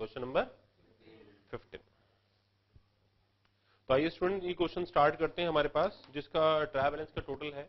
Question number 15। तो आइए student ये क्वेश्चन स्टार्ट करते हैं हमारे पास, जिसका ट्रायल बैलेंस का टोटल है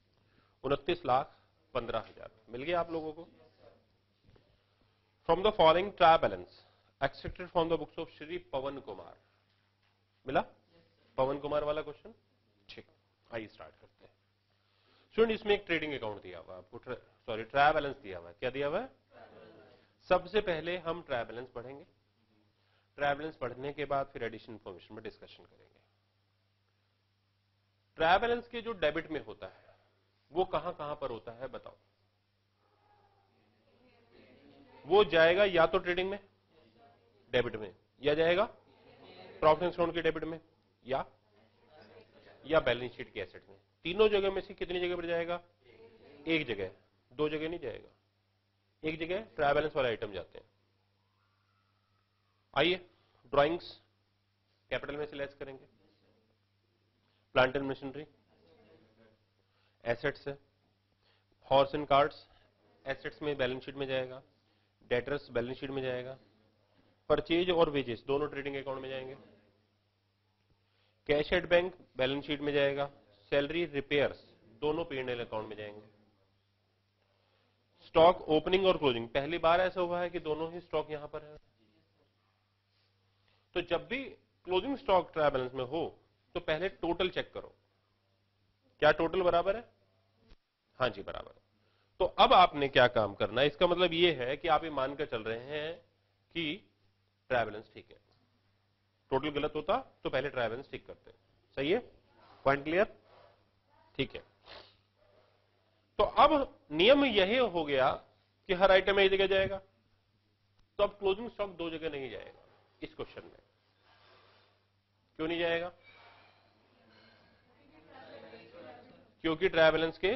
29,15,000। मिल गया आप लोगों को? From the following trial balance extracted from the books of Shri Pawan Kumar. मिला? पवन कुमार वाला क्वेश्चन। ठीक, आइए स्टार्ट करते हैं। स्टूडेंट इसमें एक ट्रेडिंग अकाउंट दिया हुआ है आपको, सॉरी ट्रायल बैलेंस दिया हुआ है। क्या दिया हुआ है? सबसे पहले हम ट्रायल बैलेंस पढ़ेंगे, ट्रायल बैलेंस पढ़ने के बाद फिर एडिशन इन्फॉर्मेशन में डिस्कशन करेंगे। ट्रायल बैलेंस के जो डेबिट में होता है वो कहां कहां पर होता है बताओ? वो जाएगा या तो ट्रेडिंग में डेबिट में, या जाएगा प्रॉफिट एंड लॉस के डेबिट में, या बैलेंस शीट के एसेट में। तीनों जगह में से कितनी जगह पर जाएगा? एक जगह, दो जगह नहीं जाएगा, एक जगह ट्रायल बैलेंस वाले आइटम जाते हैं। आइए ड्राइंग्स कैपिटल में से लेस करेंगे। प्लांट एंड मशीनरी एसेट्स है, हॉर्स एंड कार्ट्स एसेट्स में बैलेंस शीट में जाएगा, डेटर्स बैलेंस शीट में जाएगा, परचेज और वेजेस दोनों ट्रेडिंग अकाउंट में जाएंगे, cash at bank balance sheet में जाएगा, सैलरी रिपेयर्स दोनों P&L अकाउंट में जाएंगे। स्टॉक ओपनिंग और क्लोजिंग, पहली बार ऐसा हुआ है कि दोनों ही स्टॉक यहां पर है। तो जब भी क्लोजिंग स्टॉक ट्रायल बैलेंस में हो तो पहले टोटल चेक करो, क्या टोटल बराबर है? हाँ जी बराबर है। तो अब आपने क्या काम करना है, इसका मतलब ये है कि आप ये मानकर चल रहे हैं कि ट्रायल बैलेंस ठीक है। टोटल गलत होता तो पहले ट्रायल बैलेंस ठीक करते। सही है? Point clear? ठीक है। तो अब नियम यही हो गया कि हर आइटम एक जगह जाएगा, तो अब क्लोजिंग स्टॉक दो जगह नहीं जाएगा इस क्वेश्चन में। क्यों नहीं जाएगा? क्योंकि ट्रायल बैलेंस के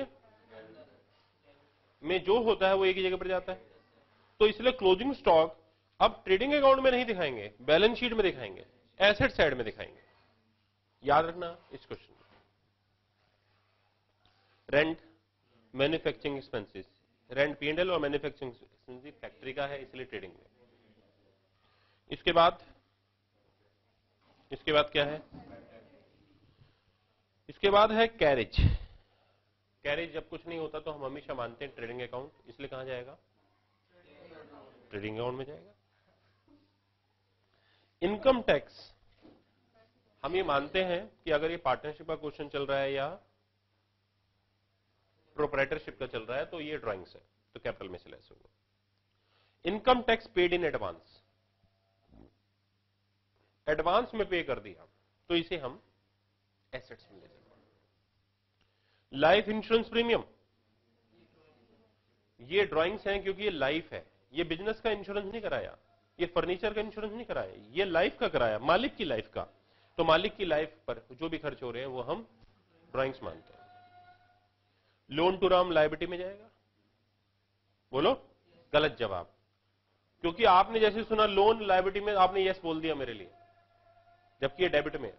में जो होता है वो एक ही जगह पर जाता है। तो इसलिए क्लोजिंग स्टॉक अब ट्रेडिंग अकाउंट में नहीं दिखाएंगे, बैलेंस शीट में दिखाएंगे, एसेट साइड में दिखाएंगे। याद रखना इस क्वेश्चन में। Rent, manufacturing expenses, rent P&L और मैन्युफैक्चरिंग एक्सपेंसेस फैक्ट्री का है इसलिए ट्रेडिंग में। इसके बाद क्या है? इसके बाद है कैरेज। कैरेज जब कुछ नहीं होता तो हम हमेशा मानते हैं ट्रेडिंग अकाउंट, इसलिए कहां जाएगा? ट्रेडिंग अकाउंट में जाएगा। इनकम टैक्स हम ये मानते हैं कि अगर ये पार्टनरशिप का क्वेश्चन चल रहा है या प्रोप्राइटरशिप का चल रहा है तो ये ड्राइंग्स है, तो कैपिटल में से लेस होगा। Income tax paid in advance, advance में पे कर दिया तो इसे हम एसेट्स में ले जाएंगे। लाइफ इंश्योरेंस प्रीमियम, ये ड्राइंग्स हैं क्योंकि ये लाइफ है, ये बिजनेस का इंश्योरेंस नहीं कराया, ये फर्नीचर का इंश्योरेंस नहीं कराया, ये लाइफ का कराया, मालिक की लाइफ का। तो मालिक की लाइफ पर जो भी खर्च हो रहे हैं वो हम ड्राइंग्स मानते हैं। लोन टू राम लायबिलिटी में जाएगा? बोलो गलत जवाब, क्योंकि आपने जैसे सुना लोन लायबिलिटी में आपने यस बोल दिया मेरे लिए, जबकि ये डेबिट में है।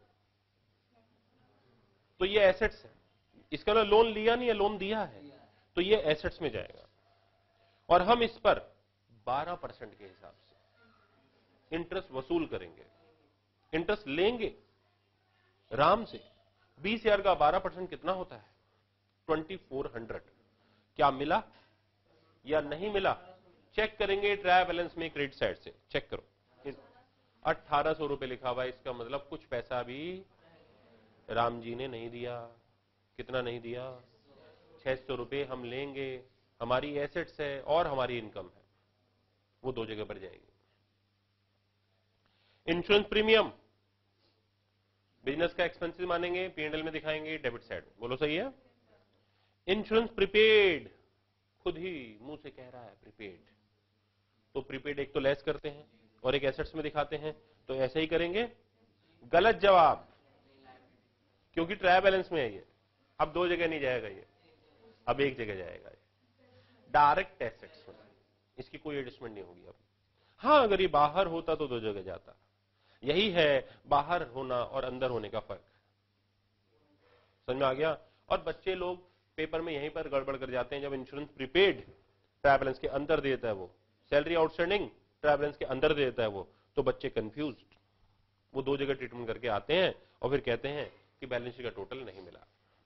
तो ये एसेट्स है, इसका मतलब लोन लिया नहीं है, लोन दिया है, तो ये एसेट्स में जाएगा। और हम इस पर 12% के हिसाब से इंटरेस्ट वसूल करेंगे, इंटरेस्ट लेंगे राम से। 20,000 का 12% कितना होता है? 2400। क्या मिला या नहीं मिला? चेक करेंगे ट्रायल बैलेंस में क्रेडिट साइड से, चेक करो 1800 रुपए लिखा हुआ है, इसका मतलब कुछ पैसा भी राम जी ने नहीं दिया। कितना नहीं दिया? 600 रुपए हम लेंगे, हमारी एसेट्स है और हमारी इनकम है, वो दो जगह पर जाएगी। इंश्योरेंस प्रीमियम बिजनेस का एक्सपेंसेस मानेंगे, P&L में दिखाएंगे डेबिट साइड में। बोलो सही है? इंश्योरेंस प्रीपेड, खुद ही मुंह से कह रहा है प्रीपेड, तो प्रीपेड एक तो लेस करते हैं और एक एसेट्स में दिखाते हैं, तो ऐसे ही करेंगे। गलत जवाब, क्योंकि ट्रायल बैलेंस में है ये, अब दो जगह नहीं जाएगा ये, अब एक जगह जाएगा ये। डायरेक्ट एसेट्स में इसकी कोई एडजस्टमेंट नहीं होगी अब। हाँ अगर ये बाहर होता तो दो जगह जाता। यही है बाहर होना और अंदर होने का फर्क। समझ में आ गया? और बच्चे लोग पेपर में यहीं पर गड़बड़ कर जाते हैं, जब इंश्योरेंस प्रीपेड ट्रायल बैलेंस के अंदर देता है वो, सैलरी आउटस्टैंडिंग ट्रायल बैलेंस के अंदर दे देता है वो, तो बच्चे कंफ्यूज्ड, वो दो जगह ट्रीटमेंट करके आते हैं और फिर कहते हैं कि बैलेंस शीट का टोटल नहीं मिला।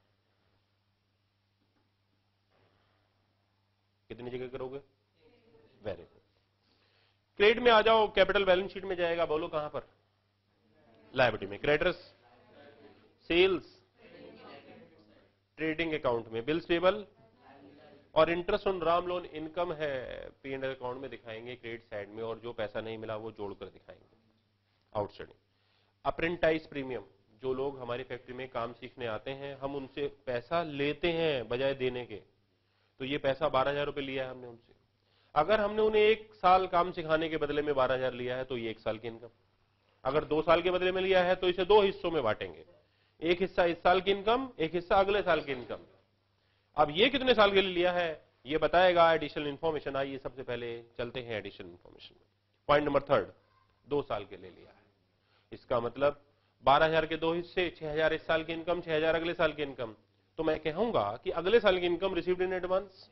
कितनी जगह करोगे? Very good. क्रेडिट में आ जाओ, कैपिटल बैलेंस शीट में जाएगा, बोलो कहां पर? लायबिलिटी में। क्रेडिटर्स, सेल्स, ट्रेडिंग अकाउंट में, बिल्स पेबल और interest on Ram loan income है, P&L अकाउंट में दिखाएंगे क्रेडिट साइड में, और जो पैसा नहीं मिला वो जोड़कर दिखाएंगे आउटस्टैंडिंग। अप्रेंटाइज प्रीमियम, जो लोग हमारी फैक्ट्री में काम सीखने आते हैं, हम उनसे पैसा लेते हैं बजाय देने के, तो ये पैसा 12,000 रुपए लिया है हमने उनसे। अगर हमने उन्हें 1 साल काम सिखाने के बदले में 12,000 लिया है तो ये 1 साल की इनकम। अगर 2 साल के बदले में लिया है तो इसे 2 हिस्सों में बांटेंगे, एक हिस्सा इस साल की इनकम, एक हिस्सा अगले साल की इनकम। अब ये कितने साल के लिए लिया है ये बताएगा एडिशनल इन्फॉर्मेशन। आइए सबसे पहले चलते हैं एडिशनल इन्फॉर्मेशन में। पॉइंट नंबर 3, 2 साल के लिए लिया है, इसका मतलब 12,000 के 2 हिस्से, 6,000 इस साल की इनकम, 6,000 अगले साल की इनकम। तो मैं कहूंगा कि अगले साल की इनकम रिसीव्ड इन एडवांस,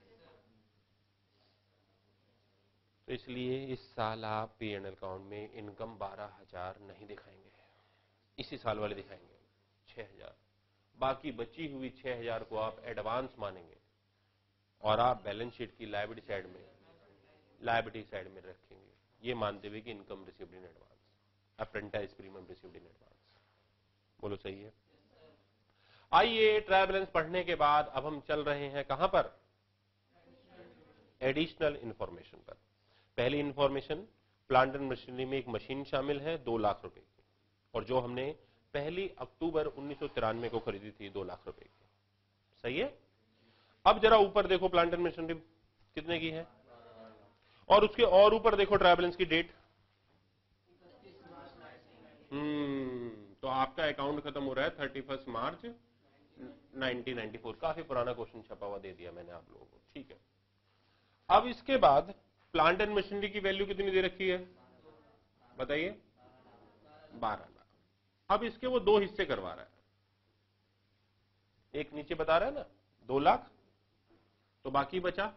तो इसलिए इस साल आप P&L अकाउंट में इनकम 12,000 नहीं दिखाएंगे, इसी साल वाले दिखाएंगे 6,000। बाकी बची हुई 6,000 को आप एडवांस मानेंगे और आप बैलेंस शीट की लायबिलिटी साइड में रखेंगे, ये मानते हुए कि income received in advance, apprentice premium received in advance. बोलो सही है? आइए ट्रायल बैलेंस पढ़ने के बाद अब हम चल रहे हैं कहां पर? एडिशनल इंफॉर्मेशन पर। पहली इंफॉर्मेशन, प्लांट एंड मशीनरी में एक मशीन शामिल है 2 लाख रुपए की, और जो हमने 1 अक्टूबर 1993 को खरीदी थी 2 लाख रुपए की। सही है? अब जरा ऊपर देखो, प्लांट एंड मशीनरी कितने की है, और उसके और ऊपर देखो ट्रायल बैलेंस की डेट। तो आपका अकाउंट खत्म हो रहा है 31 मार्च 1994। काफी पुराना क्वेश्चन छपा हुआ दे दिया मैंने आप लोगों को, ठीक है। अब इसके बाद प्लांट एंड मशीनरी की वैल्यू कितनी दे रखी है बताइए? 12 लाख। अब इसके वो 2 हिस्से करवा रहा है, एक नीचे बता रहा है ना 2 लाख, तो बाकी बचा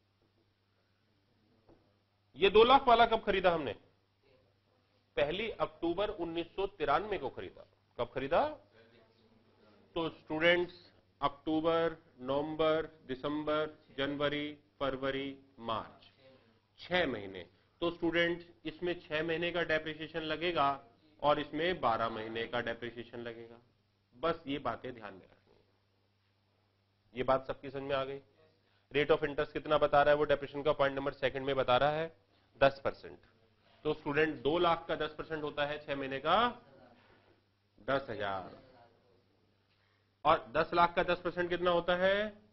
ये 2 लाख वाला कब खरीदा हमने? 1 अक्टूबर 1993 को खरीदा। कब खरीदा? तो स्टूडेंट्स, अक्टूबर, नवंबर, दिसंबर, जनवरी, फरवरी, मार्च, 6 महीने। तो स्टूडेंट्स इसमें 6 महीने का डेप्रिसिएशन लगेगा और इसमें 12 महीने का डेप्रिसिएशन लगेगा। बस ये बातें ध्यान में रखनी है। ये बात सबकी समझ में आ गई? रेट ऑफ इंटरेस्ट कितना बता रहा है वो डेप्रिसिएशन का? पॉइंट नंबर 2 में बता रहा है 10%। तो स्टूडेंट 2 लाख का 10% होता है 6 महीने का 10,000, और 10 लाख का 10% कितना होता है?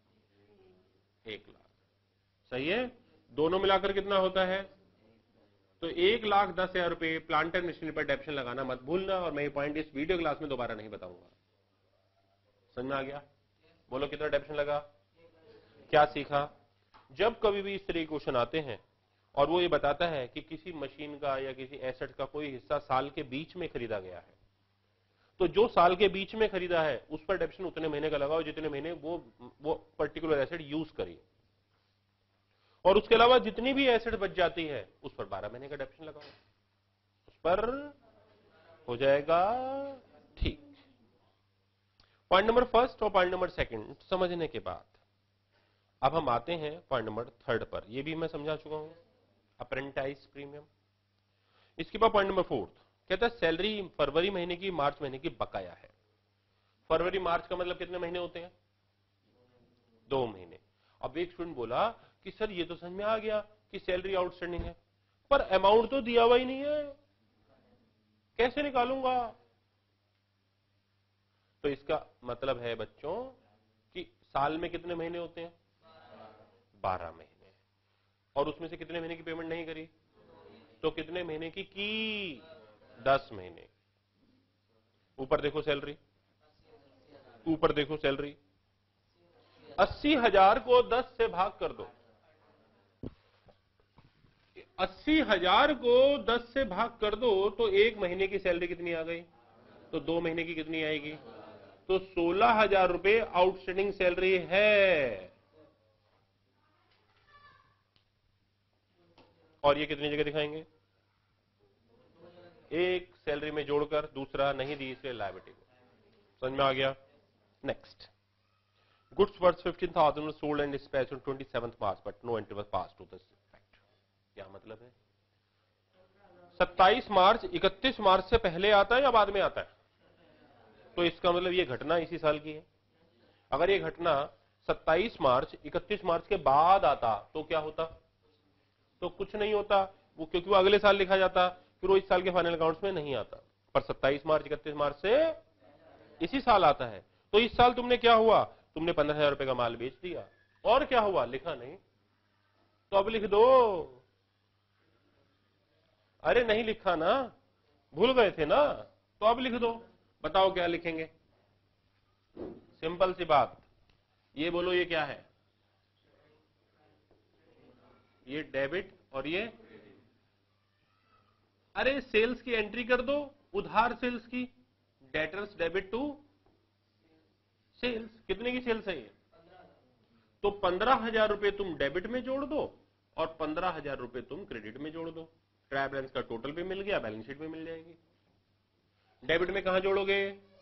1 लाख। सही है? दोनों मिलाकर कितना होता है? तो 1,10,000 रुपए प्लांट एंड मशीनरी पर डेप्रिसिएशन लगाना मत भूलना, और मैं ये पॉइंट इस वीडियो क्लास में दोबारा नहीं बताऊंगा। समझ में आ गया? बोलो कितना डेप्रिसिएशन लगा? क्या सीखा? जब कभी भी इस तरह के क्वेश्चन आते हैं और वो ये बताता है कि किसी मशीन का या किसी एसेट का कोई हिस्सा साल के बीच में खरीदा गया है, तो जो साल के बीच में खरीदा है उस पर डेप्रिसिएशन उतने महीने का लगाओ जितने महीने वो पर्टिकुलर एसेट यूज करी, और उसके अलावा जितनी भी एसेट बच जाती है उस पर 12 महीने का डेप्रिसिएशन लगाओ, उस पर हो जाएगा ठीक। पॉइंट नंबर 1 और पॉइंट नंबर 2 समझने के बाद अब हम आते हैं पॉइंट नंबर 3 पर। ये भी मैं समझा चुका हूं, अप्रेंटाइज प्रीमियम। इसके बाद पॉइंट नंबर 4 कहता है सैलरी फरवरी महीने की मार्च महीने की बकाया है। फरवरी मार्च का मतलब कितने महीने होते हैं? 2 महीने। अब एक स्टूडेंट बोला कि सर ये तो समझ में आ गया कि सैलरी आउटस्टैंडिंग है, पर अमाउंट तो दिया हुआ ही नहीं है, कैसे निकालूंगा? तो इसका मतलब है बच्चों कि साल में कितने महीने होते हैं? 12 महीने, और उसमें से कितने महीने की पेमेंट नहीं करी? तो कितने महीने की 10 महीने। ऊपर देखो सैलरी, ऊपर देखो सैलरी, 80,000 को 10 से भाग कर दो। 80,000 को 10 से भाग कर दो तो 1 महीने की सैलरी कितनी आ गई? तो 2 महीने की कितनी आएगी? तो 16,000 रुपए आउटस्टैंडिंग सैलरी है। और ये कितनी जगह दिखाएंगे? एक सैलरी में जोड़कर, दूसरा नहीं दी इसलिए लायबिलिटी में। समझ में आ गया? Next, goods worth 15,000 sold and dispatched on 27 March but no entry was pass to this effect. क्या मतलब है? 27 मार्च 31 मार्च से पहले आता है या बाद में आता है? तो इसका मतलब ये घटना इसी साल की है। अगर ये घटना 27 मार्च 31 मार्च के बाद आता तो क्या होता? तो कुछ नहीं होता, वो क्योंकि वो अगले साल लिखा जाता, फिर वो इस साल के फाइनल अकाउंट्स में नहीं आता। पर 27 मार्च 31 मार्च से इसी साल आता है। तो इस साल तुमने क्या हुआ, तुमने 15,000 रुपए का माल बेच दिया, और क्या हुआ लिखा नहीं, तो अब लिख दो। अरे नहीं लिखा ना, भूल गए थे ना, तो अब लिख दो। बताओ क्या लिखेंगे? सिंपल सी बात, ये बोलो ये क्या है? ये डेबिट और ये, अरे सेल्स की एंट्री कर दो, उधार सेल्स की, डेटर्स डेबिट टू सेल्स। कितने की सेल्स है ये? तो 15,000 रुपए तुम डेबिट में जोड़ दो और 15,000 रुपए तुम क्रेडिट में जोड़ दो। ट्रायल बैलेंस का टोटल भी मिल गया, बैलेंस शीट में मिल जाएगी। डेबिट में कहां जोड़ोगे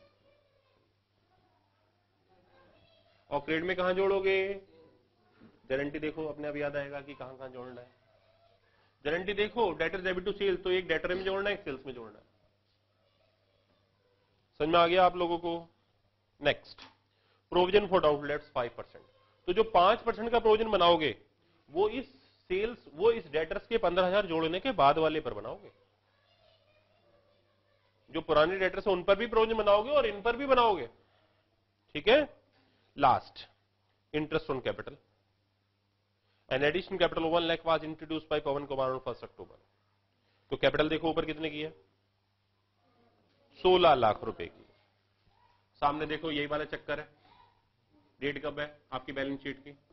और क्रेडिट में कहां जोड़ोगे? गारंटी देखो, अपने आप याद आएगा कि कहां कहां जोड़ना है। गारंटी देखो, डेटर डेबिट टू सेल्स, तो एक डेटर में जोड़ना है, एक सेल्स में जोड़ना है। समझ में आ गया आप लोगों को? Next, provision for outlets 5%। तो जो 5% का प्रोविजन बनाओगे वो इस सेल्स, वो इस डेटर्स के 15,000 जोड़ने के बाद वाले पर बनाओगे। जो पुराने डेटर्स है उन पर भी प्रोविजन बनाओगे और इन पर भी बनाओगे। ठीक है? Last, interest on capital. An additional capital 1 lakh was introduced by Pawan Kumar on 1 October. तो कैपिटल देखो ऊपर कितने की है? 16 लाख रुपए की। सामने देखो यही वाला चक्कर है। डेट कब है आपकी बैलेंस शीट की?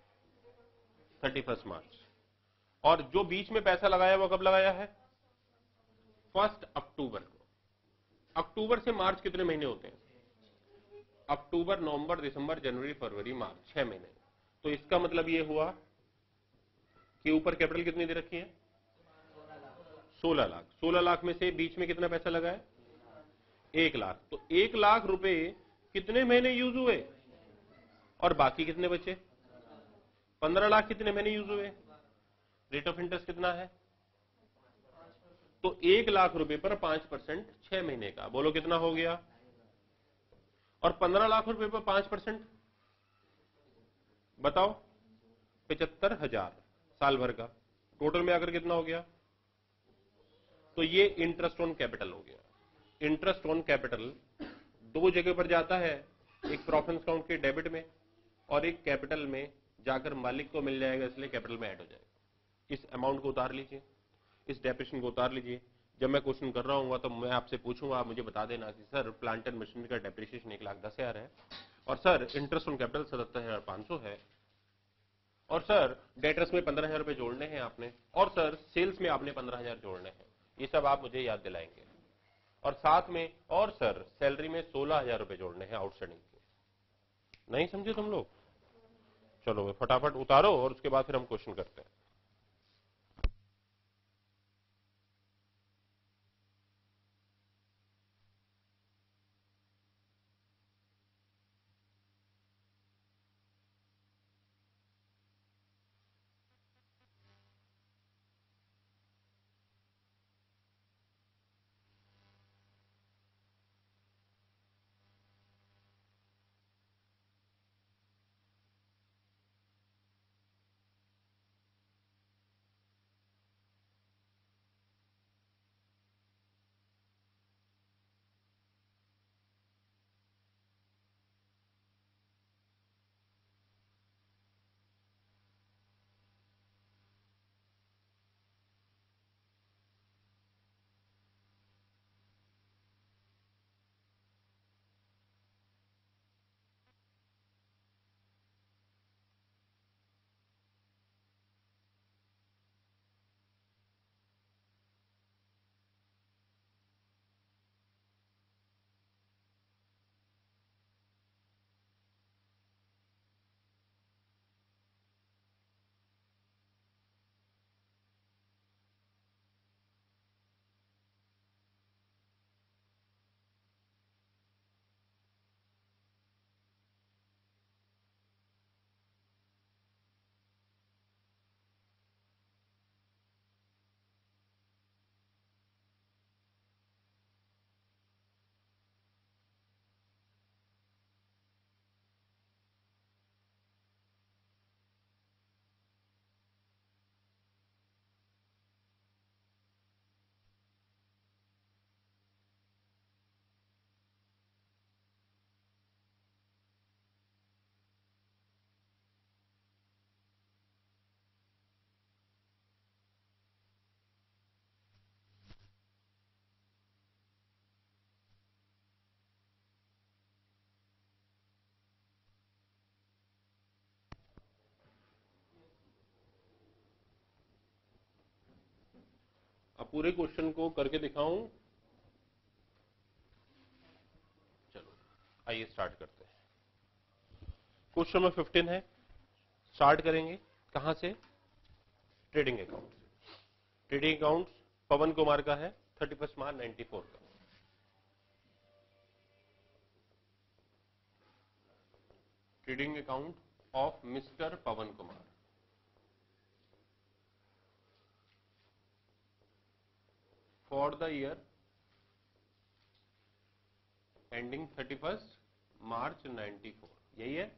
31 मार्च। और जो बीच में पैसा लगाया वो कब लगाया है? 1 अक्टूबर को। अक्टूबर से मार्च कितने महीने होते हैं? अक्टूबर, नवंबर, दिसंबर, जनवरी, फरवरी, मार्च, 6 महीने। तो इसका मतलब ये हुआ कि ऊपर कैपिटल कितनी दे रखी है? 16 लाख। 16 लाख में से बीच में कितना पैसा लगा है? 1 लाख। तो 1 लाख रुपए कितने महीने यूज हुए और बाकी कितने बचे? 15 लाख कितने महीने यूज हुए? रेट ऑफ इंटरेस्ट कितना है? तो 1 लाख रुपए पर 5% 6 महीने का, बोलो कितना हो गया? और 15 लाख रुपए पर 5% बताओ, 75,000 साल भर का। टोटल में आकर कितना हो गया? तो ये इंटरेस्ट ऑन कैपिटल हो गया। इंटरेस्ट ऑन कैपिटल दो जगह पर जाता है, एक प्रॉफिट अकाउंट के डेबिट में और एक कैपिटल में जाकर मालिक को मिल जाएगा, इसलिए कैपिटल में ऐड हो जाएगा। इस अमाउंट को उतार लीजिए, इस डेप्रिसिएशन को उतार लीजिए। जब मैं क्वेश्चन कर रहा हूँ तो मैं आपसे पूछूंगा, आप मुझे बता देना कि सर प्लांट एंड मशीनरी का डेप्रिसिएशन 1,10,000 है, और सर इंटरेस्ट ऑन कैपिटल 77,500 है, और सर डेटर्स में 15,000 रुपए जोड़ने हैं आपने, और सर सेल्स में आपने 15,000 जोड़ने हैं। ये सब आप मुझे याद दिलाएंगे। और साथ में, और सर सैलरी में 16,000 रुपए जोड़ने हैं आउटस्टैंडिंग के। नहीं समझे तुम लोग? चलो फटाफट उतारो और उसके बाद फिर हम क्वेश्चन करते हैं। पूरे क्वेश्चन को करके दिखाऊं? चलो आइए स्टार्ट करते हैं। क्वेश्चन नंबर 15 है। स्टार्ट करेंगे कहां से? Trading account. Trading account Pawan Kumar का है, 31 मार्च 94 का। Trading account of mister Pawan Kumar. For the year ending 31 मार्च 94, यही है।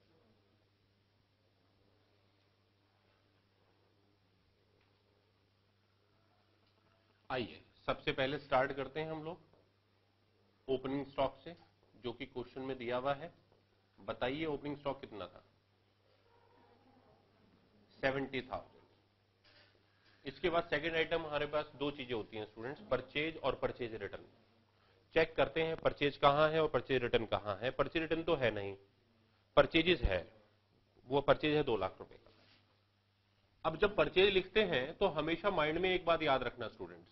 आइए सबसे पहले स्टार्ट करते हैं हम लोग ओपनिंग स्टॉक से, जो कि क्वेश्चन में दिया हुआ है। बताइए ओपनिंग स्टॉक कितना था? 70,000। इसके बाद सेकंड आइटम हमारे पास दो चीजें होती हैं स्टूडेंट्स, परचेज और परचेज रिटर्न। चेक करते हैं परचेज कहां है और परचेज रिटर्न कहां है। परचेज रिटर्न तो है नहीं, परचेजेस है। वो परचेज है 2 लाख रुपए का। अब जब परचेज लिखते हैं तो हमेशा माइंड में एक बात याद रखना स्टूडेंट्स,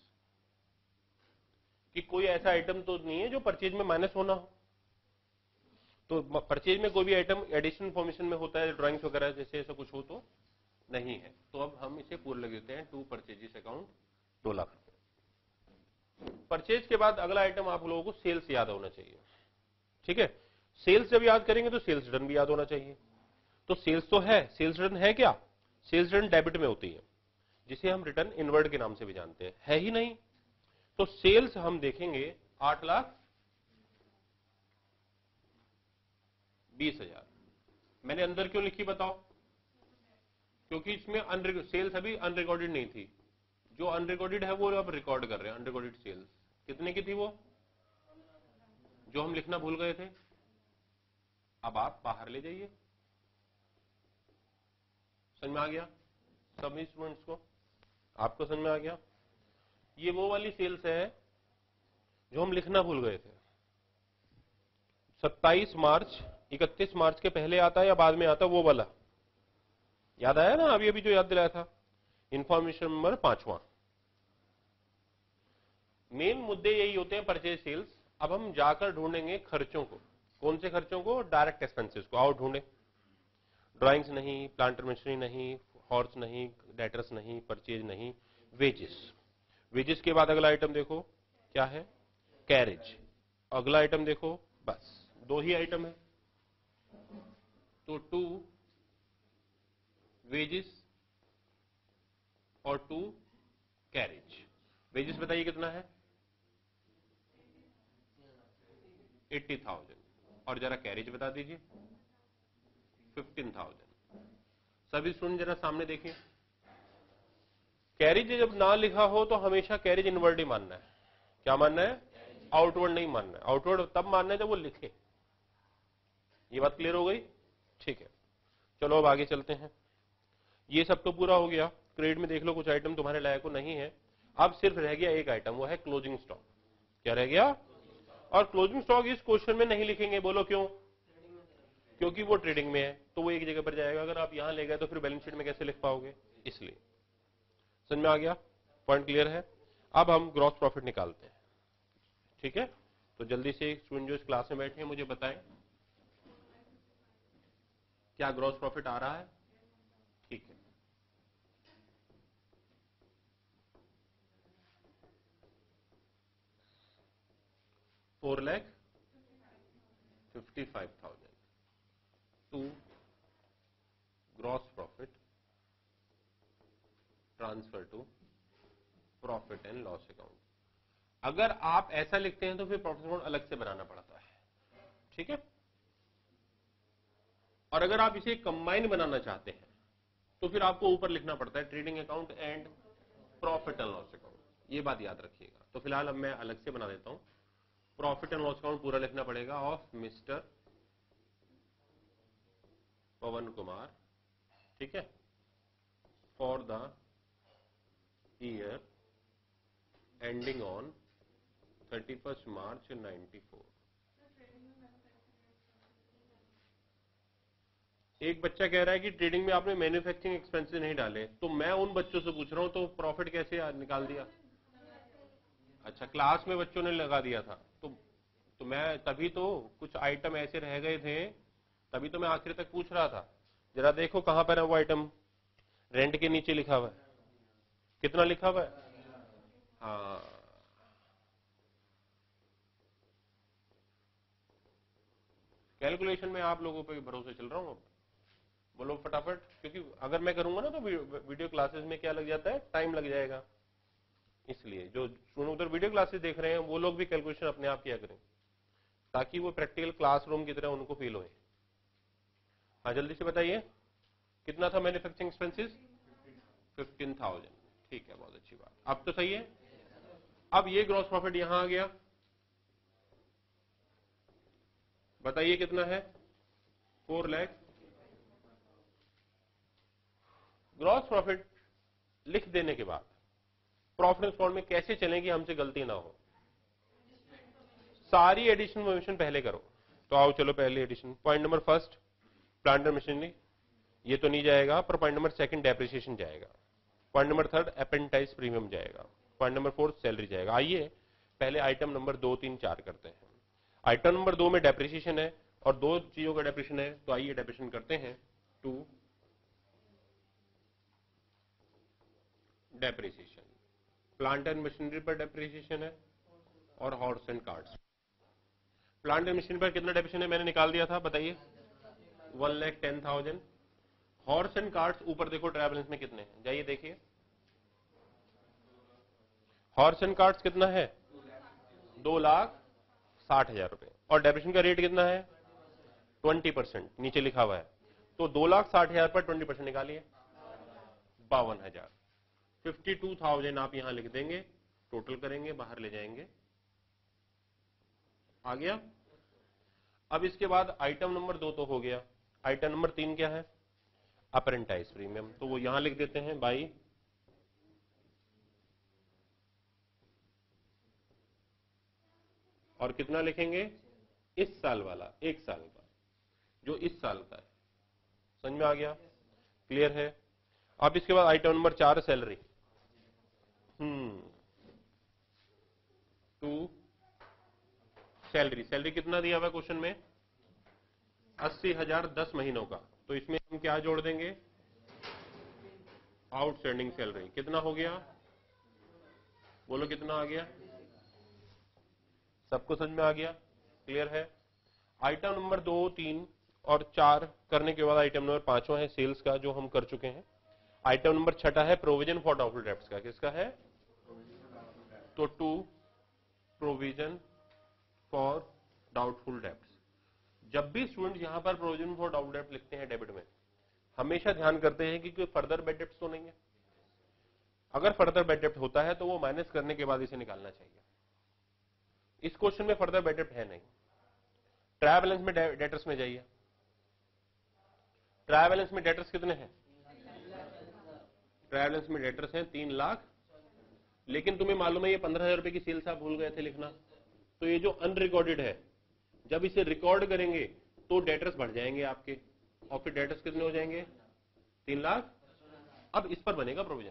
कि कोई ऐसा आइटम तो नहीं है जो परचेज में माइनस होना हो। तो परचेज में कोई भी आइटम एडिशनल फॉर्मेशन में होता है, ड्राइंग्स वगैरह जैसे ऐसा कुछ हो तो नहीं है। तो अब हम इसे पूरा लिख देते हैं, टू परचेजेस अकाउंट 2 लाख रुपए। परचेज के बाद अगला आइटम आप लोगों को सेल्स याद होना चाहिए। ठीक है, सेल्स जब याद करेंगे तो सेल्स रिटर्न भी याद होना चाहिए। तो सेल्स तो है, सेल्स रिटर्न है क्या? सेल्स रिटर्न डेबिट में होती है, जिसे हम रिटर्न इनवर्ड के नाम से भी जानते हैं, है ही नहीं। तो सेल्स हम देखेंगे 8,20,000। मैंने अंदर क्यों लिखी बताओ? क्योंकि इसमें सेल्स अभी अनरिकॉर्डेड नहीं थी। जो अनरिकॉर्डेड है वो अब रिकॉर्ड कर रहे हैं। अनरिकॉर्डेड सेल्स कितने की थी वो, जो हम लिखना भूल गए थे। अब आप बाहर ले जाइए। समझ में आ गया सभी स्टूडेंट्स को? आपको समझ में आ गया? ये वो वाली सेल्स है जो हम लिखना भूल गए थे। 27 मार्च 31 मार्च के पहले आता है या बाद में आता है वो वाला? याद आया ना अभी अभी जो याद दिलाया था? इंफॉर्मेशन नंबर 5वां। मेन मुद्दे यही होते हैं परचेज सेल्स। अब हम जाकर ढूंढेंगे खर्चों को। कौन से खर्चों को? डायरेक्ट एक्सपेंसेस को। आओ ढूंढे। ड्राइंग्स नहीं, प्लांटर मशीनरी नहीं, हॉर्स नहीं, डेटर्स नहीं, परचेज नहीं, वेजेस। वेजेस के बाद अगला आइटम देखो क्या है? कैरेज। अगला आइटम देखो, बस 2 ही आइटम है। तो 2 वेजेस और 2 कैरेज। वेजेस बताइए कितना है? 80,000। और जरा कैरेज बता दीजिए। 15,000। सभी स्टूडेंट जरा सामने देखिए। कैरेज जब ना लिखा हो तो हमेशा कैरेज इनवर्ड ही मानना है। क्या मानना है? आउटवर्ड नहीं मानना है। आउटवर्ड तब मानना है जब वो लिखे। ये बात क्लियर हो गई? ठीक है, चलो अब आगे चलते हैं। ये सब तो पूरा हो गया। क्रेडिट में देख लो कुछ आइटम तुम्हारे लायक को नहीं है। अब सिर्फ रह गया एक आइटम, वो है क्लोजिंग स्टॉक। क्या रह गया? और क्लोजिंग स्टॉक इस क्वेश्चन में नहीं लिखेंगे। बोलो क्यों? क्योंकि वो ट्रेडिंग में है तो वो एक जगह पर जाएगा। अगर आप यहां ले गए तो फिर बैलेंस शीट में कैसे लिख पाओगे? इसलिए। समझ में आ गया? पॉइंट क्लियर है? अब हम ग्रॉस प्रॉफिट निकालते हैं। ठीक है, तो जल्दी से स्टूडेंट जो इस क्लास में बैठे हैं मुझे बताएं, क्या ग्रॉस प्रॉफिट आ रहा है? ठीक है, $4,55,000 to gross profit transfer to profit and loss account. अगर आप ऐसा लिखते हैं तो फिर प्रॉफिट अकाउंट अलग से बनाना पड़ता है। ठीक है, और अगर आप इसे कंबाइन बनाना चाहते हैं तो फिर आपको ऊपर लिखना पड़ता है trading account and profit and loss account. ये बात याद रखिएगा। तो फिलहाल अब मैं अलग से बना देता हूं। प्रॉफिट एंड लॉस अकाउंट पूरा लिखना पड़ेगा ऑफ मिस्टर पवन कुमार। ठीक है, for the year ending on 31 मार्च 94। एक बच्चा कह रहा है कि ट्रेडिंग में आपने मैन्युफैक्चरिंग एक्सपेंसेस नहीं डाले, तो मैं उन बच्चों से पूछ रहा हूं तो प्रॉफिट कैसे निकाल दिया? अच्छा, क्लास में बच्चों ने लगा दिया था, तो मैं तभी तो कुछ आइटम ऐसे रह गए थे, तभी तो मैं आखिर तक पूछ रहा था। जरा देखो कहां पर है वो आइटम, रेंट के नीचे लिखा हुआ है, कितना लिखा हुआ है? हाँ, कैलकुलेशन में आप लोगों पे भरोसे चल रहा हूं अब। बोलो फटाफट, क्योंकि अगर मैं करूंगा ना तो वीडियो क्लासेस में क्या लग जाता है, टाइम लग जाएगा। इसलिए जो उधर वीडियो क्लासेस देख रहे हैं वो लोग भी कैलकुलेशन अपने आप किया करें, ताकि वो प्रैक्टिकल क्लासरूम की तरह उनको फील होए। हाँ जल्दी से बताइए, कितना था मैन्युफैक्चरिंग एक्सपेंसेस? 15,000। ठीक है, बहुत अच्छी बात, अब तो सही है। अब ये ग्रॉस प्रॉफिट यहां आ गया, बताइए कितना है? 4 लाख। ग्रॉस प्रॉफिट लिख देने के बाद प्रॉफिट एंड लॉस में कैसे चलेंगे, हमसे गलती ना हो। सारी एडिशन इन्फॉर्मेशन पहले करो। तो आओ चलो पहले addition, point number first plant and machinery, ये तो नहीं जाएगा, पर पॉइंट नंबर सेकंड डेप्रिसिएशन जाएगा, point number third apprentice premium जाएगा, पॉइंट नंबर फोर्थ सैलरी जाएगा। आइए पहले आइटम नंबर 2, 3, 4 करते हैं। आइटम नंबर 2 में डेप्रिसिएशन है और 2 चीजों का डेप्रिसिएशन है, तो आइए डेप्रिसिएशन करते हैं। 2 डेप्रिसिएशन, प्लांट एंड मशीनरी पर डेप्रिसिएशन है और horse and carts. Plant and machinery पर कितना डेप्रिसिएशन है मैंने निकाल दिया था, बताइए 1,10,000। हॉर्स एंड कार्ट्स ऊपर देखो ट्रायल बैलेंस में कितने हैं, जाइए देखिए। हॉर्स एंड कार्ट्स कितना है? 2,60,000 रुपए, और डेप्रिसिएशन का रेट कितना है? 20%, नीचे लिखा हुआ है। तो 2,60,000 पर 20% निकालिए, 52,000। 52,000 आप यहां लिख देंगे, टोटल करेंगे, बाहर ले जाएंगे, आ गया। अब इसके बाद आइटम नंबर 2 तो हो गया, आइटम नंबर 3 क्या है? अप्रेंटाइज प्रीमियम, तो वो यहां लिख देते हैं बाई, और कितना लिखेंगे? इस साल वाला, 1 साल का, जो इस साल का है। समझ में आ गया? क्लियर है? अब इसके बाद item number 4 salary. 2 salary, salary कितना दिया हुआ क्वेश्चन में? 80,000 10 महीनों का, तो इसमें हम क्या जोड़ देंगे? Outstanding salary. कितना हो गया? बोलो कितना आ गया? सबको समझ में आ गया? क्लियर है? आइटम नंबर 2, 3 और 4 करने के बाद आइटम नंबर 5वां है सेल्स का, जो हम कर चुके हैं। आइटम नंबर 6 है प्रोविजन फॉर डाउटफुल डेब्ट्स का, किसका है? तो 2 प्रोविजन फॉर डाउटफुल डेब्ट्स। जब भी स्टूडेंट यहां पर प्रोविजन फॉर डाउटफुल डेब्ट लिखते हैं डेबिट में, हमेशा ध्यान करते हैं कि कोई फर्दर बैड डेब्ट्स तो नहीं है। अगर फर्दर बैड डेब्ट होता है तो वो माइनस करने के बाद इसे निकालना चाहिए। इस क्वेश्चन में फर्दर बैड डेब्ट है नहीं। ट्रायल बैलेंस में डेटर्स में जाइए, ट्रायल बैलेंस में डेटर्स कितने हैं? ट्रायल बैलेंस में डेटर्स हैं 3 लाख, लेकिन तुम्हें मालूम है ये 15,000 रुपए की सेल्स आप भूल गए थे लिखना, तो ये जो अनरिकॉर्डेड है, जब इसे रिकॉर्ड करेंगे तो डेटर्स बढ़ जाएंगे आपके, और फिर डेटर्स कितने हो जाएंगे? 3 लाख। अब इस पर बनेगा प्रोविजन,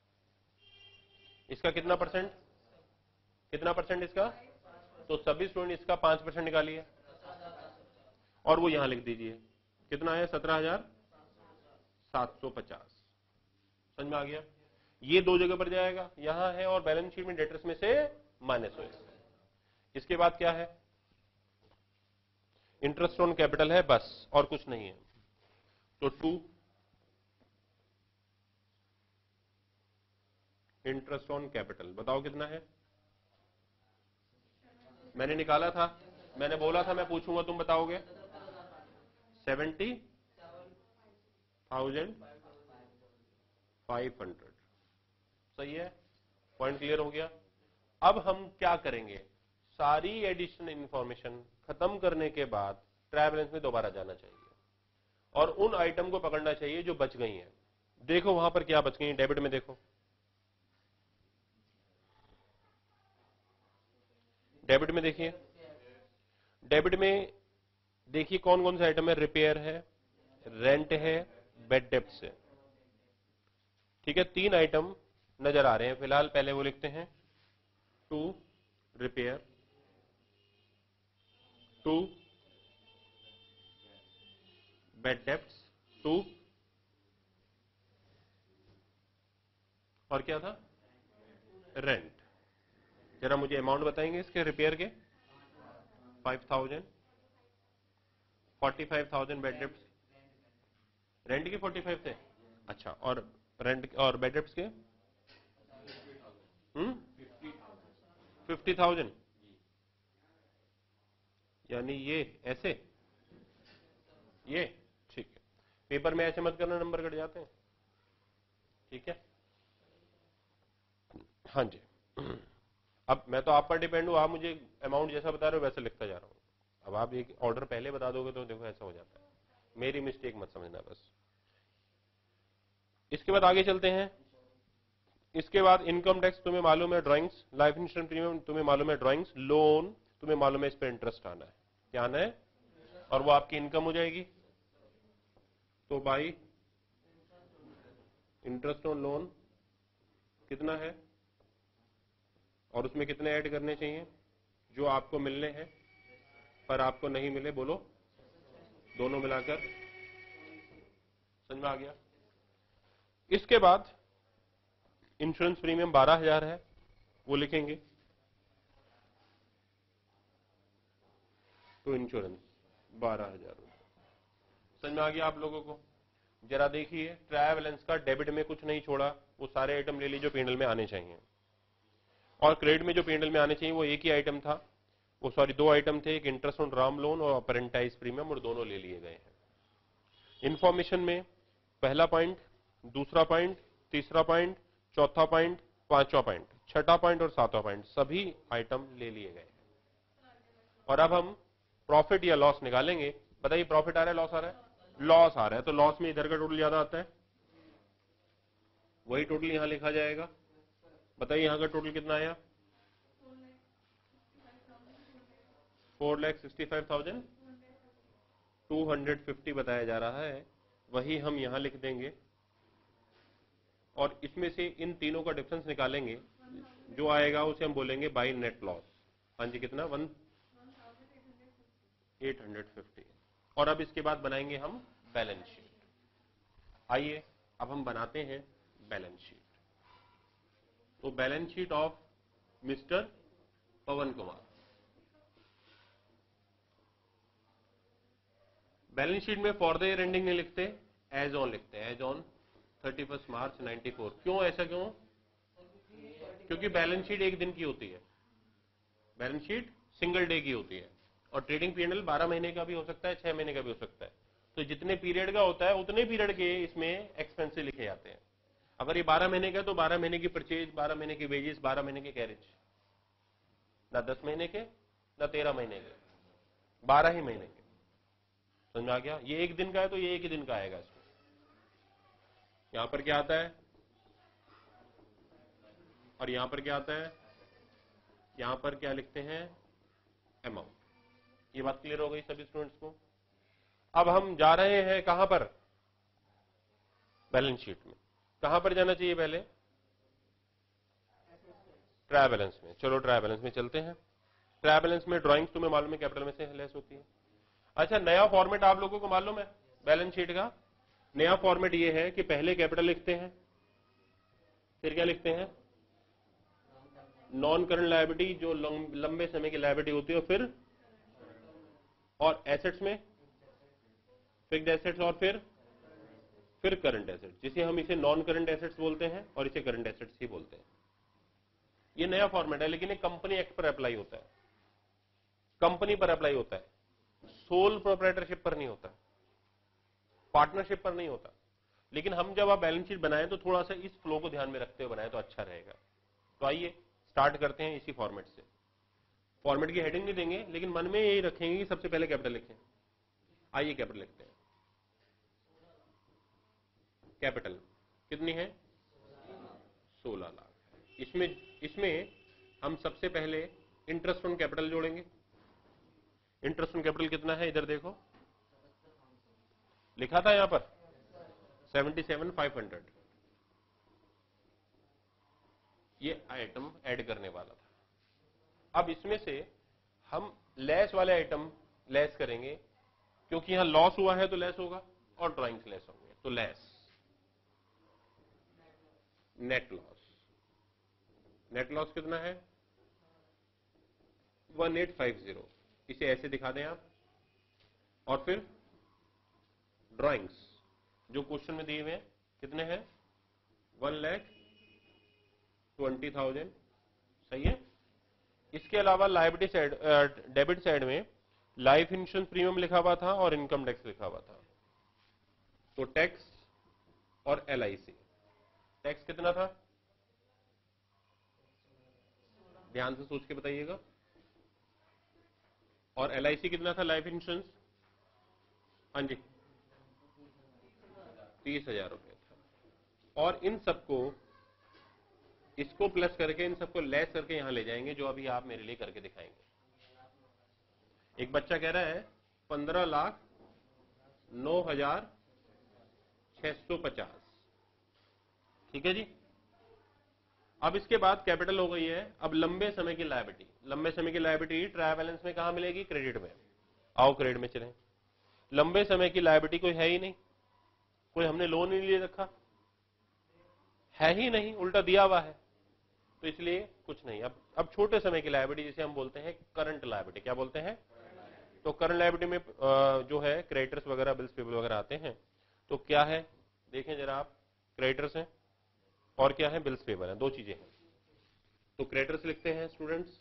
इसका कितना परसेंट? कितना परसेंट इसका? तो सभी स्टूडेंट इसका 5% निकालिए और वो यहां लिख दीजिए, कितना है? 17,750। समझ में आ गया? ये 2 जगह पर जाएगा, यहां है और बैलेंस शीट में डेटर्स में से माइनस होएगा। इसके बाद क्या है? इंटरेस्ट ऑन कैपिटल है, बस और कुछ नहीं है। तो 2 इंटरेस्ट ऑन कैपिटल, बताओ कितना है? मैंने निकाला था, मैंने बोला था मैं पूछूंगा, तुम बताओगे। 70,500। सही है? पॉइंट क्लियर हो गया? अब हम क्या करेंगे? सारी एडिशन इंफॉर्मेशन खत्म करने के बाद ट्रायल बैलेंस में दोबारा जाना चाहिए और उन आइटम को पकड़ना चाहिए जो बच गई हैं। देखो वहां पर क्या बच गई है, डेबिट में देखो, डेबिट में देखिए, डेबिट में देखिए कौन कौन से आइटम है? रिपेयर है, रेंट है, बेड डेप्ट्स है। ठीक है, 3 आइटम नजर आ रहे हैं फिलहाल, पहले वो लिखते हैं to repair, to bad debts, to और क्या था, रेंट। जरा मुझे अमाउंट बताएंगे इसके रिपेयर के, 5000, 45,000 बैड डेब्ट्स, रेंट के 45 थे, अच्छा, और रेंट और बैड डेब्ट्स के 50,000, यानी ये ऐसे, ये ठीक है, पेपर में ऐसे मत करना, नंबर कट जाते हैं, ठीक है। हाँ जी, अब मैं तो आप पर डिपेंड हूं, आप मुझे अमाउंट जैसा बता रहे हो वैसे लिखता जा रहा हूं। अब आप एक ऑर्डर पहले बता दोगे तो देखो ऐसा हो जाता है, मेरी मिस्टेक मत समझना बस। इसके बाद आगे चलते हैं। इसके बाद इनकम टैक्स तुम्हें मालूम है, ड्राइंग्स, लाइफ इंश्योरेंस प्रीमियम तुम्हें मालूम है, ड्राइंग्स, लोन तुम्हें मालूम है, इस पर इंटरेस्ट आना है, क्या आना है, और वो आपकी इनकम हो जाएगी। तो बाई इंटरेस्ट ऑन लोन कितना है, और उसमें कितने ऐड करने चाहिए, जो आपको मिलने हैं पर आपको नहीं मिले, बोलो, दोनों मिलाकर, समझ में आ गया। इसके बाद इंश्योरेंस प्रीमियम 12,000 है, वो लिखेंगे, तो इंश्योरेंस 12,000, समझ में आ गया आप लोगों को। जरा देखिए, ट्रायल बैलेंस का डेबिट में कुछ नहीं छोड़ा, वो सारे आइटम ले लीजिए जो पीएनएल में आने चाहिए, और क्रेडिट में जो पीएनएल में आने चाहिए वो एक ही आइटम था, वो सॉरी 2 आइटम थे, एक इंटरेस्ट ऑन राम लोन और अपेरेंटाइज प्रीमियम, और दोनों ले लिए गए हैं। इंफॉर्मेशन में पहला पॉइंट, दूसरा पॉइंट, तीसरा पॉइंट, चौथा पॉइंट, पांचवा पॉइंट, छठा पॉइंट और सातवां पॉइंट, सभी आइटम ले लिए गए। और अब हम प्रॉफिट या लॉस निकालेंगे। बताइए, प्रॉफिट आ रहा है, लॉस आ रहा है, लॉस आ रहा है, तो लॉस में इधर का टोटल ज्यादा आता है, वही टोटल यहां लिखा जाएगा। बताइए यहां का टोटल कितना आया, 4,65,250 बताया जा रहा है, वही हम यहां लिख देंगे, और इसमें से इन तीनों का डिफरेंस निकालेंगे, जो आएगा उसे हम बोलेंगे बाई नेट लॉस। हाँ जी, कितना, 1,850। और अब इसके बाद बनाएंगे हम बैलेंस शीट। आइए अब हम बनाते हैं बैलेंस शीट। तो balance sheet of mister Pawan Kumar. Balance sheet में फॉर द ईयर एंडिंग नहीं लिखते, एज ऑन लिखते हैं, एज ऑन 31 मार्च 94। क्यों, ऐसा क्यों, क्योंकि बैलेंस शीट एक दिन की होती है, बैलेंस शीट सिंगल डे की होती है, और ट्रेडिंग पीएनएल 12 महीने का भी हो सकता है, 6 महीने का भी हो सकता है। तो जितने पीरियड का होता है उतने पीरियड के इसमें एक्सपेंसेस लिखे जाते हैं। अगर ये 12 महीने का तो 12 महीने की परचेज, 12 महीने की वेजेस, 12 महीने के कैरेज, ना 10 महीने के ना 13 महीने के, 12 ही महीने के। समझ में आ गया। ये एक दिन का है तो ये एक ही दिन का आएगा इसमें। यहां पर क्या आता है और यहां पर क्या आता है, यहां पर क्या लिखते हैं, अमाउंट। ये बात क्लियर हो गई सभी स्टूडेंट्स को। अब हम जा रहे हैं कहां पर, बैलेंस शीट में। कहां पर जाना चाहिए पहले, ट्रायल बैलेंस में। चलो ट्रायल बैलेंस में चलते हैं। ट्रायल बैलेंस में ड्राइंग्स तुम्हें मालूम है कैपिटल में से लेस होती है। अच्छा, नया फॉर्मेट आप लोगों को मालूम है बैलेंस शीट का। नया फॉर्मेट ये है कि पहले कैपिटल लिखते हैं, फिर क्या लिखते हैं, नॉन करंट लायबिलिटी, जो लंबे समय की लायबिलिटी होती है, और एसेट्स में फिक्स्ड एसेट्स, और फिर करंट एसेट्स, जिसे हम इसे नॉन करंट एसेट्स बोलते हैं और इसे करंट एसेट्स ही बोलते हैं। ये नया फॉर्मेट है, लेकिन ये कंपनी एक्ट पर अप्लाई होता है, कंपनी पर अप्लाई होता है, सोल प्रोप्राइटरशिप पर नहीं होता, पार्टनरशिप पर नहीं होता। लेकिन हम जब आप बैलेंस शीट बनाएं तो थोड़ा सा इस फ्लो को ध्यान में रखते हुए बनाएं तो अच्छा रहेगा। तो आइए स्टार्ट करते हैं इसी फॉर्मेट से। फॉर्मेट की हेडिंग नहीं देंगे, लेकिन मन में यही रखेंगे कि सबसे पहले कैपिटल लिखें। आइए कैपिटल लिखते हैं। कैपिटल कितनी है, 16 लाख। इसमें हम सबसे पहले इंटरेस्ट ऑन कैपिटल जोड़ेंगे। इंटरेस्ट ऑन कैपिटल कितना है, इधर देखो लिखा था यहां पर 77,500। ये आइटम ऐड करने वाला था। अब इसमें से हम लेस वाले आइटम लेस करेंगे, क्योंकि यहां लॉस हुआ है तो लेस होगा और ड्राइंग्स लेस होंगे, तो less net loss. Net loss कितना है? 1850। इसे ऐसे दिखा दें आप। और फिर ड्राइंग्स जो क्वेश्चन में दिए हुए हैं कितने हैं? 1,20,000। सही है। इसके अलावा लायबिलिटी साइड, डेबिट साइड में लाइफ इंश्योरेंस प्रीमियम लिखा हुआ था और इनकम टैक्स लिखा हुआ था। तो टैक्स और एलआईसी, टैक्स कितना था? ध्यान से सोच के बताइएगा। और एलआईसी कितना था? लाइफ इंश्योरेंस, हाँ जी, 30,000 रुपये था। और इन सबको, इसको प्लस करके इन सबको लेस करके यहां ले जाएंगे, जो अभी आप मेरे लिए करके दिखाएंगे। एक बच्चा कह रहा है 15,09,650। ठीक है जी। अब इसके बाद कैपिटल हो गई है। अब लंबे समय की लायबिलिटी, लंबे समय की लायबिलिटी ट्रायल बैलेंस में कहां मिलेगी? क्रेडिट में। आओ क्रेडिट में चलें। लंबे समय की लायबिलिटी कोई है ही नहीं, कोई हमने लोन ही नहीं ले रखा है ही नहीं, उल्टा दिया हुआ है, तो इसलिए कुछ नहीं। अब छोटे समय की लायबिलिटी जिसे हम बोलते हैं करंट लायबिलिटी, क्या बोलते हैं? तो करंट लायबिलिटी में जो है क्रेडिटर्स वगैरह, बिल्स पेबल वगैरह आते हैं। तो क्या है देखें जरा आप, क्रेडिटर्स हैं और क्या है? बिल्स पेबल है, दो चीजें हैं। तो क्रेडिटर्स लिखते हैं स्टूडेंट्स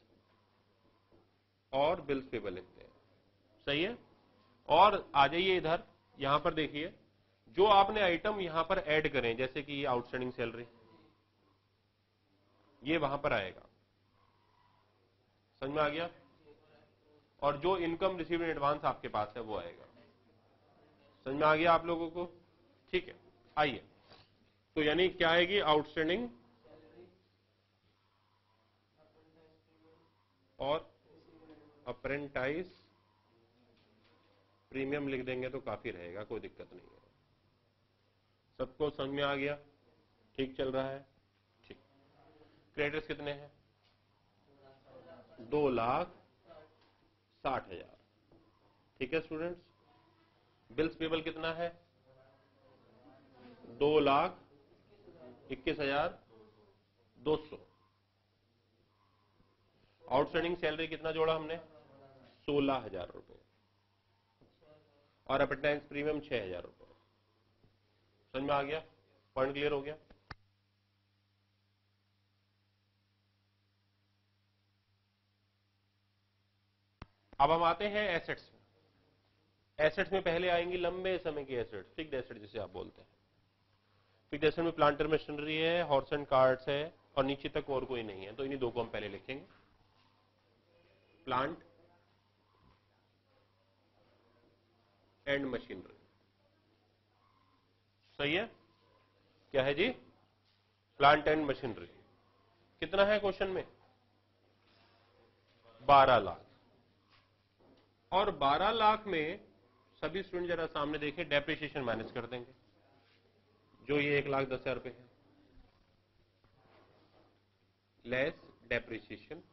और बिल्स पेबल लिखते हैं। सही है। और आ जाइए इधर, यहां पर देखिए जो आपने आइटम यहां पर ऐड करें, जैसे कि आउटस्टैंडिंग सैलरी, ये वहां पर आएगा। समझ में आ गया? और जो इनकम रिसीव्ड इन एडवांस आपके पास है वो आएगा। समझ में आ गया आप लोगों को? ठीक है, आइए। तो यानी क्या आएगी? आउटस्टैंडिंग और अप्रेंटाइज प्रीमियम लिख देंगे तो काफी रहेगा, कोई दिक्कत नहीं है। सबको समझ में आ गया? ठीक चल रहा है? ठीक। क्रेडिटर्स कितने हैं? 2,60,000। ठीक है स्टूडेंट्स। बिल्स पेबल कितना है? 2,21,200। आउटस्टैंडिंग सैलरी कितना जोड़ा हमने? 16,000 रुपए। और अपेंडाइज प्रीमियम 6,000 रुपए। समझ में आ गया? पॉइंट क्लियर हो गया? अब हम आते हैं एसेट्स में। एसेट्स में पहले आएंगी लंबे समय की एसेट, फिक्स्ड एसेट जिसे आप बोलते हैं। फिक्स्ड एसेट में प्लांटर मशीनरी है, हॉर्स एंड कार्ट्स है, और नीचे तक और कोई नहीं है, तो इन्हीं दो को हम पहले लिखेंगे। Plant and machinery. सही है? क्या है जी? Plant and machinery. कितना है क्वेश्चन में? 12 लाख। और 12 लाख में सभी स्टूडेंट जरा सामने देखें, डेप्रिसिएशन माइनस कर देंगे, जो ये 1,10,000 रुपए है, लेस डेप्रिसिएशन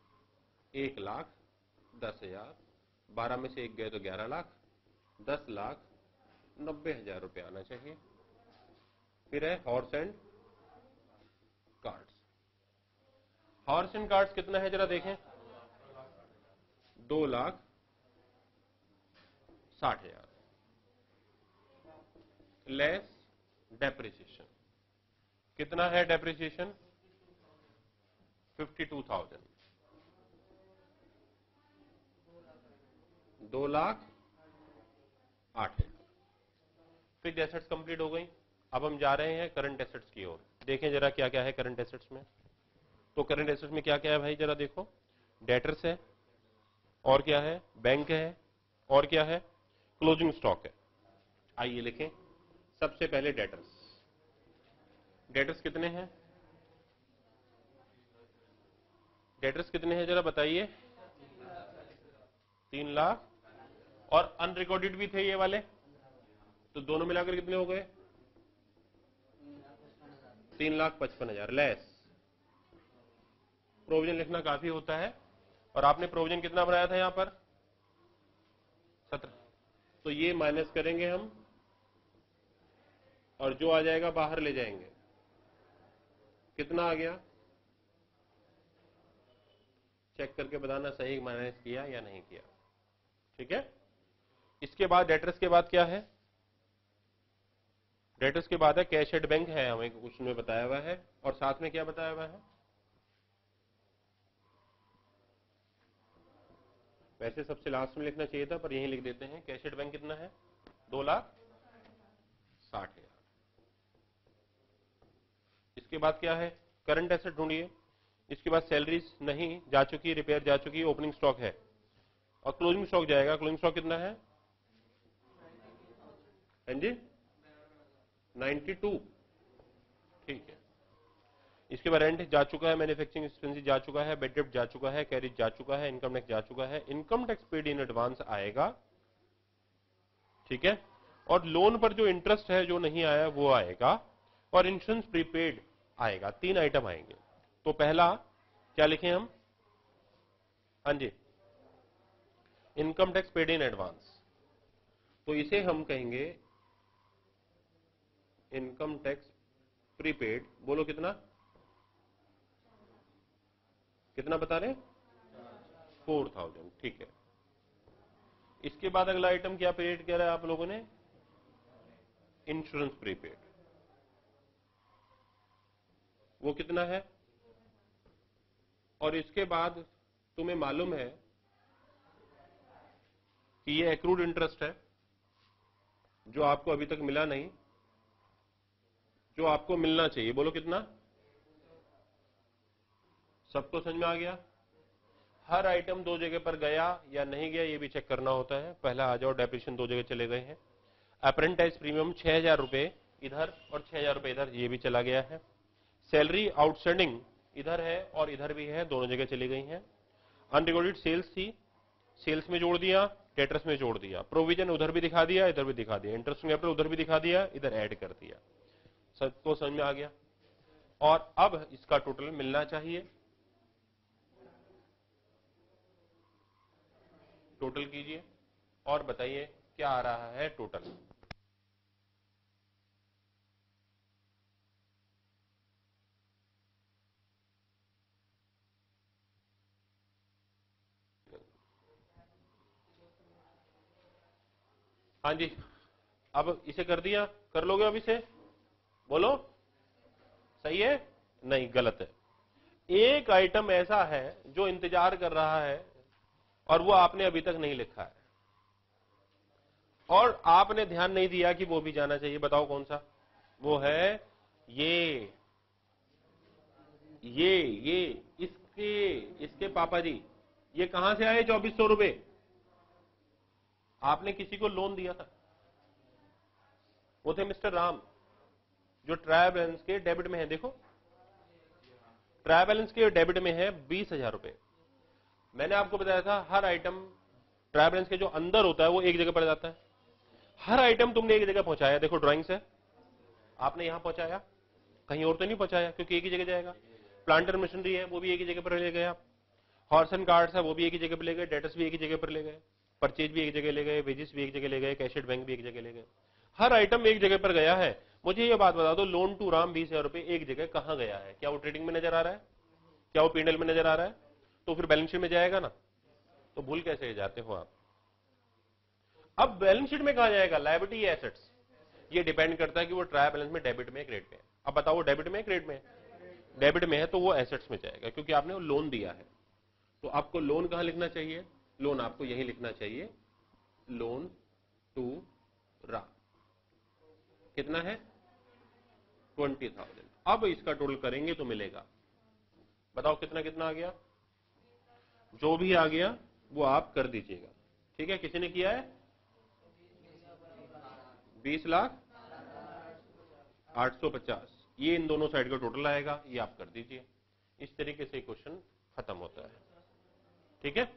1,10,000। 12 में से एक गए तो 11 लाख, 10,90,000 रुपए आना चाहिए। फिर है horse and carts. Horse and carts कितना है जरा देखें? 2,60,000 लेस डेप्रिसिएशन। कितना है डेप्रिसिएशन? 52,000। 2,08,000। फिक्स्ड एसेट्स कंप्लीट हो गई। अब हम जा रहे हैं करंट एसेट्स की ओर। देखें जरा क्या क्या है करंट एसेट्स में। तो करंट एसेट्स में क्या क्या है भाई जरा देखो। डेटर्स है, और क्या है? बैंक है, और क्या है? क्लोजिंग स्टॉक है। आइए लिखें। सबसे पहले डेटर्स। डेटर्स कितने हैं? डेटर्स कितने हैं जरा बताइए? 3 लाख। और अनरिकॉर्डेड भी थे ये वाले, तो दोनों मिलाकर कितने हो गए? 3,55,000 लेस। प्रोविजन लिखना काफी होता है, और आपने प्रोविजन कितना बनाया था यहां पर 17, तो ये माइनस करेंगे हम और जो आ जाएगा बाहर ले जाएंगे। कितना आ गया चेक करके बताना सही माइनस किया या नहीं किया। ठीक है, इसके बाद डेटर्स के बाद क्या है, डेटर्स के बाद है कैश एट बैंक है, हमें क्वेश्चन में बताया हुआ है, और साथ में क्या बताया हुआ है, वैसे सबसे लास्ट में लिखना चाहिए था पर यहीं लिख देते हैं, कैश एट बैंक कितना है 2,60,000। इसके बाद क्या है करंट एसेट ढूंढिए, इसके बाद सैलरीज नहीं जा चुकी, रिपेयर जा चुकी, ओपनिंग स्टॉक है, और क्लोजिंग स्टॉक जाएगा। क्लोजिंग स्टॉक कितना है जी 92, ठीक है। इसके बाद रेंट जा चुका है, मैन्युफैक्चरिंग एक्सपेंसेस जा चुका है, बेड डेब्ट जा चुका है, कैरिज जा चुका है, इनकम टैक्स जा चुका है, income tax paid in advance आएगा, ठीक है, और लोन पर जो इंटरेस्ट है जो नहीं आया वो आएगा, और इंश्योरेंस प्रीपेड आएगा। 3 आइटम आएंगे। तो पहला क्या लिखें हम, हाँ जी income tax paid in advance, तो इसे हम कहेंगे इनकम टैक्स प्रीपेड। बोलो कितना कितना बता रहे 4,000, ठीक है। इसके बाद अगला आइटम क्या पेड कह रहा है आप लोगों ने, इंश्योरेंस प्रीपेड, वो कितना है, और इसके बाद तुम्हें मालूम है कि ये एक्रूड इंटरेस्ट है जो आपको अभी तक मिला नहीं, जो आपको मिलना चाहिए। बोलो कितना, सबको समझ में आ गया। हर आइटम 2 जगह पर गया या नहीं गया ये भी चेक करना होता है। पहला आ जाओ, डेप्रिसिएशन 2 जगह चले गए हैं, अप्रेंटाइज प्रीमियम 6,000 रुपए इधर और 6,000 रुपए इधर, ये भी चला गया है। सैलरी आउटस्टैंडिंग इधर है और इधर भी है, दोनों जगह चली गई हैं। अनरिकॉर्डेड सेल्स थी, सेल्स में जोड़ दिया, डेटर्स में जोड़ दिया, प्रोविजन उधर भी दिखा दिया इधर भी दिखा दिया, इंटरेस्ट कैपिटल उधर भी दिखा दिया इधर ऐड कर दिया। सबको समझ में आ गया। और अब इसका टोटल मिलना चाहिए, टोटल कीजिए और बताइए क्या आ रहा है टोटल। हाँ जी, अब इसे कर दिया, कर लोगे अब इसे, बोलो सही है नहीं गलत है। एक आइटम ऐसा है जो इंतजार कर रहा है और वो आपने अभी तक नहीं लिखा है, और आपने ध्यान नहीं दिया कि वो भी जाना चाहिए। बताओ कौन सा, वो है ये इसके पापा जी, ये कहां से आए 2,400 रुपए, आपने किसी को लोन दिया था, वो थे मिस्टर राम, जो ट्रायल बैलेंस के डेबिट में है। देखो ट्रायल बैलेंस के डेबिट में है 20,000 रुपए। मैंने आपको बताया था हर आइटम ट्रायल बैलेंस के जो अंदर होता है वो एक जगह पर जाता है, हर आइटम तुमने एक जगह पहुंचाया। देखो ड्राइंग से आपने यहां पहुंचाया, कहीं और तो नहीं पहुंचाया क्योंकि एक ही जगह जाएगा। प्लांटर मशीनरी है वो भी एक ही जगह पर ले गए आप, हॉर्स एंड कार्ड्स है वो भी एक ही जगह पर ले गए, डेटर्स भी एक ही जगह पर ले गए, परचेज भी एक जगह ले गए, वेजेस भी एक जगह ले गए, कैश एट बैंक भी एक जगह ले गए। हर आइटम एक जगह पर गया है। मुझे ये बात बता दो, लोन टू राम 20,000 रुपए एक जगह कहां गया है? क्या वो ट्रेडिंग में नजर आ रहा है? क्या वो पीएनएल में नजर आ रहा है? तो फिर बैलेंस शीट में जाएगा ना, तो भूल कैसे जाते हो आप। अब बैलेंस शीट में कहा जाएगा, लायबिलिटी या एसेट्स, ये डिपेंड करता है कि वो ट्रायल बैलेंस में डेबिट में क्रेडिट में है। अब बताओ वो डेबिट में क्रेडिट में, डेबिट में है तो वो एसेट्स में जाएगा क्योंकि आपने वो लोन दिया है। तो आपको लोन कहां लिखना चाहिए, लोन आपको यही लिखना चाहिए, लोन टू रा, कितना है 20,000। अब इसका टोटल करेंगे तो मिलेगा, बताओ कितना कितना आ गया, जो भी आ गया वो आप कर दीजिएगा। ठीक है, किसी ने किया है 20,08,50, ये इन दोनों साइड का टोटल आएगा, ये आप कर दीजिए। इस तरीके से क्वेश्चन खत्म होता है। ठीक है,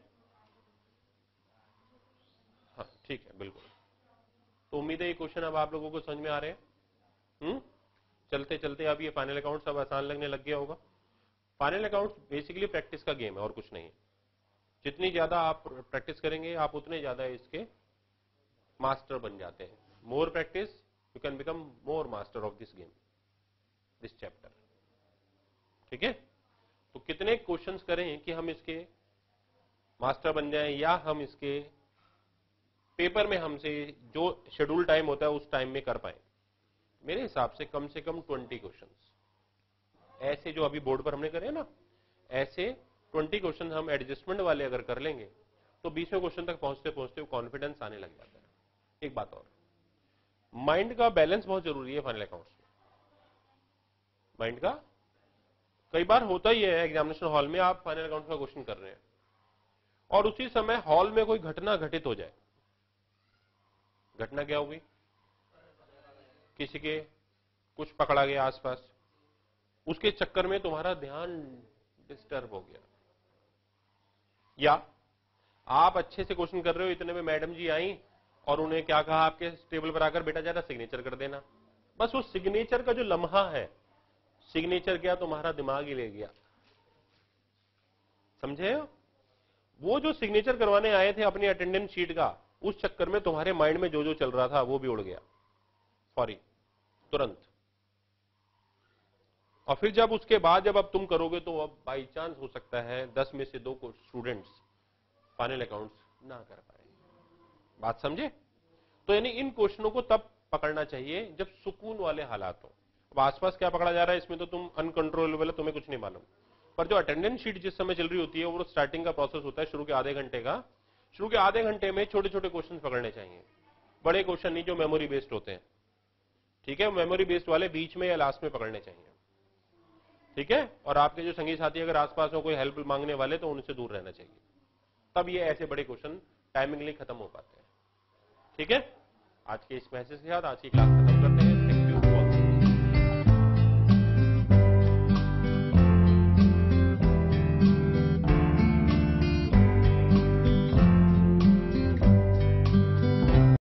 हाँ ठीक है बिल्कुल। तो उम्मीद है ये क्वेश्चन अब आप लोगों को समझ में आ रहे हैं। चलते चलते अब ये फाइनल अकाउंट्स अब आसान लगने लग गया होगा। फाइनल अकाउंट्स बेसिकली प्रैक्टिस का गेम है और कुछ नहीं है। जितनी ज्यादा आप प्रैक्टिस करेंगे आप उतने ज्यादा इसके मास्टर बन जाते हैं। More practice you can become more master of this game, this chapter. ठीक है, तो कितने क्वेश्चंस करें कि हम इसके मास्टर बन जाएं, या हम इसके पेपर में हमसे जो शेड्यूल टाइम होता है उस टाइम में कर पाए। मेरे हिसाब से कम 20 क्वेश्चंस ऐसे जो अभी बोर्ड पर हमने करे ना, ऐसे 20 क्वेश्चन हम एडजस्टमेंट वाले अगर कर लेंगे तो 20वें क्वेश्चन तक पहुंचते पहुंचते कॉन्फिडेंस आने लग जाता है। एक बात और, माइंड का बैलेंस बहुत जरूरी है फाइनल अकाउंट्स में। माइंड का कई बार होता ही है एग्जामिनेशन हॉल में, आप फाइनल अकाउंट का क्वेश्चन कर रहे हैं और उसी समय हॉल में कोई घटना घटित हो जाए। घटना क्या होगी? किसी के कुछ पकड़ा गया आसपास, उसके चक्कर में तुम्हारा ध्यान डिस्टर्ब हो गया, या आप अच्छे से क्वेश्चन कर रहे हो, इतने में मैडम जी आई और उन्हें क्या कहा आपके टेबल पर आकर, बेटा जरा सिग्नेचर कर देना। बस वो सिग्नेचर का जो लम्हा है, सिग्नेचर क्या तुम्हारा दिमाग ही ले गया। समझे? वो जो सिग्नेचर करवाने आए थे अपनी अटेंडेंस शीट का, उस चक्कर में तुम्हारे माइंड में जो जो चल रहा था वो भी उड़ गया, सॉरी, तुरंत। और फिर जब उसके बाद जब अब तुम करोगे तो अब बाई चांस हो सकता है 10 में से 2 स्टूडेंट्स फाइनल अकाउंट्स ना कर पाए। बात समझे? तो यानी इन क्वेश्चनों को तब पकड़ना चाहिए जब सुकून वाले हालात हो। अब आसपास क्या पकड़ा जा रहा है इसमें तो तुम अनकंट्रोलेबल है, तुम्हें कुछ नहीं मालूम, पर जो अटेंडेंस शीट जिस समय चल रही होती है वो स्टार्टिंग का प्रोसेस होता है शुरू के आधे घंटे का। शुरू के आधे घंटे में छोटे छोटे क्वेश्चन पकड़ने चाहिए, बड़े क्वेश्चन नहीं जो मेमोरी बेस्ड होते हैं। ठीक है, मेमोरी बेस्ड वाले बीच में या लास्ट में पकड़ने चाहिए। ठीक है, और आपके जो संगी साथी अगर आसपास में कोई हेल्प मांगने वाले तो उनसे दूर रहना चाहिए, तब ये ऐसे बड़े क्वेश्चन टाइमिंगली खत्म हो पाते हैं। ठीक है, आज के इस मैसेज के साथ आज की क्लास खत्म करते हैं।